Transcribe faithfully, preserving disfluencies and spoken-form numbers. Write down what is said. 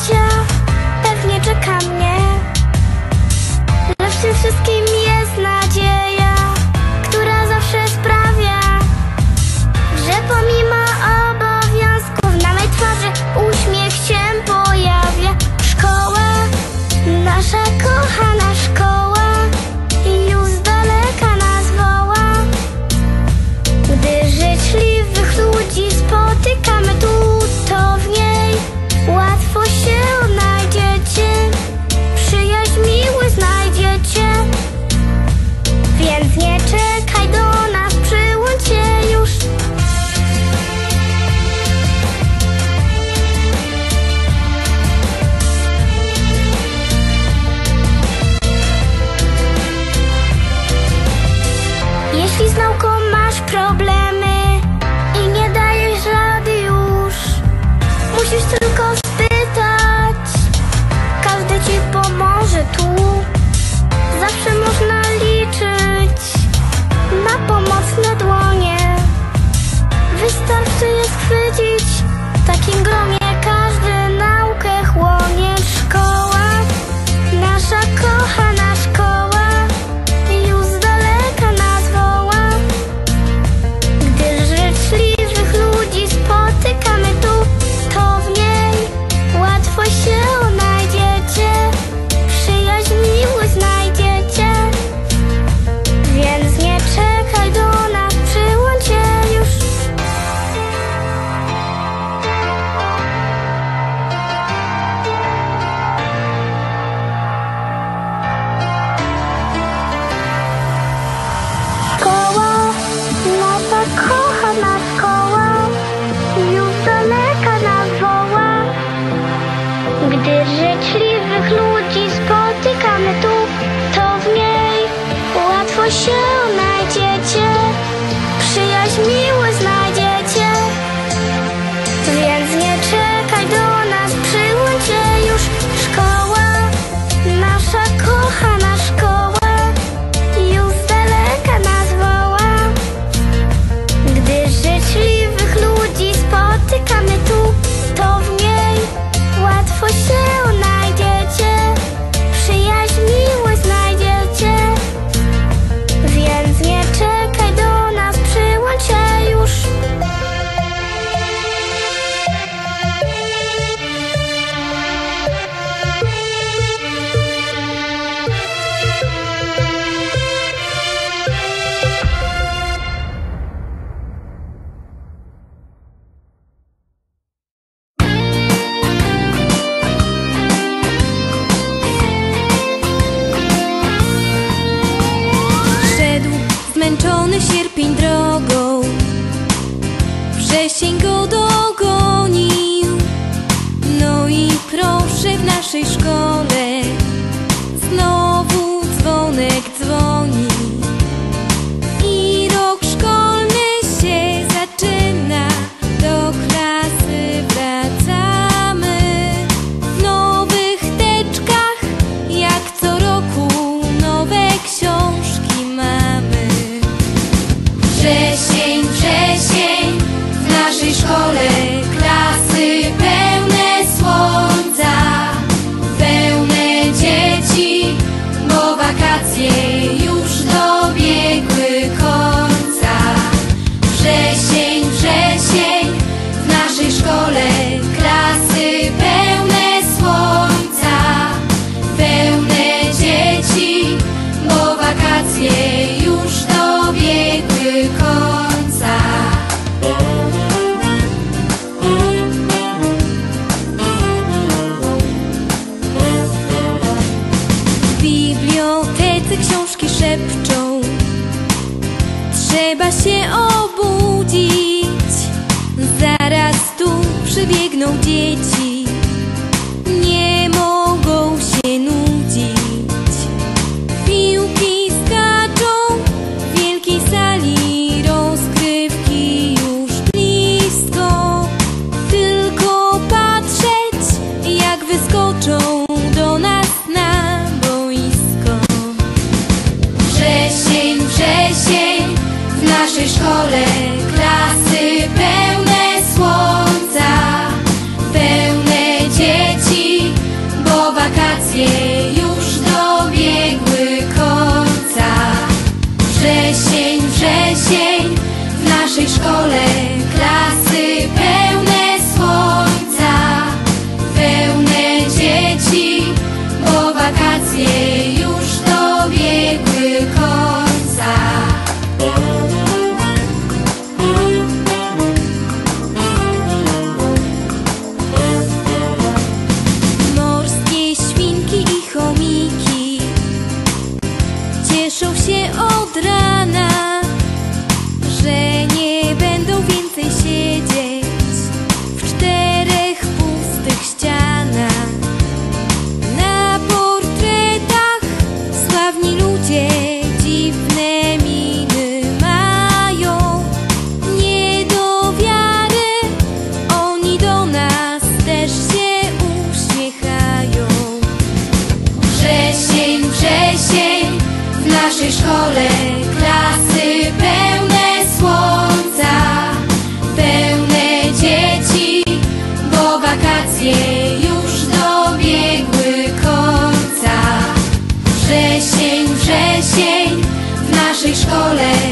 życia pewnie czeka mnie, że w tym wszystkim jest nadzieja, która zawsze sprawia, że pomimo obowiązków na mej twarzy uśmiech się pojawia. Szkoła, nasza kochana szkoła, już z daleka nas woła. Gdy życzliwych ludzi spotykamy tu, to w niej łatwo się odnajdziecie, przyjaźń miły znajdziecie. Więc nie czekaj do nas, przyłącz się już. Jeśli z nauką masz problemy i nie dajesz rady już, musisz tylko spytać, każdy ci pomoże tu. Zawsze można liczyć na pomocne dłonie, wystarczy je schwycić, w takim gronie każdy naukę chłonie. Szkoła, nasza kochana szkoła, już z daleka nas woła. Gdy życzliwych ludzi spotykamy tu, to w niej łatwo się odnajdziecie, przyjaźń miły znajdziecie. Więc nie czekaj do nas, przyłącz się już. Szkoła, nasza kochana szkoła, już z daleka nas woła. Gdy życzliwych ludzi spotykamy tu, to w niej łatwo się odnajdziecie, przyjaźń miły znajdziecie. Więc nie czekaj do nas, przyłącz się już. Szkoła, nasza kochana szkoła, już z daleka nas woła. Gdy życzliwych ludzi spotykamy tu, to w niej łatwo się odnajdziecie, przyjaźń miły znajdziecie. Więc nie czekaj do nas, przyłącz się już. Szedł zmęczony sierpień drogą, wrzesień go dogonił. No i proszę, w naszej szkole znowu dzwonek dzwoni i rok szkolny się zaczyna. Do klasy wracamy w nowych teczkach, jak co roku nowe książki mamy. Wrzesień, wrzesień, w naszej szkole klasy pełne słońca, pełne dzieci, bo wakacje już dobiegły końca. Wrzesień, wrzesień, w naszej szkole klasy pełne słońca, pełne dzieci, bo wakacje już dobiegły końca. W bibliotece książki szepczą, trzeba się obudzić, zaraz tu przybiegną dzieci, nie mogą się nudzić. Piłki skaczą w wielkiej sali, rozgrywki już blisko, tylko patrzeć, jak wyskoczą do nas na boisko. Wrzesień, wrzesień, w naszej szkole klasy pełne słońca, pełne dzieci, wakacje już dobiegły końca. Wrzesień, wrzesień, w naszej szkole klasy pełne słońca, pełne dzieci, bo wakacje już dobiegły końca. Morskie świnki i chomiki cieszą się od rana, że nie będą więcej siedzieć w czterech pustych ścianach. Na portretach sławni ludzie dziwne miny mają. Nie do wiary, oni do nas też się uśmiechają. Wrzesień, wrzesień, w naszej szkole klasy pełne słońca, pełne dzieci, bo wakacje już dobiegły końca. Wrzesień, wrzesień, w naszej szkole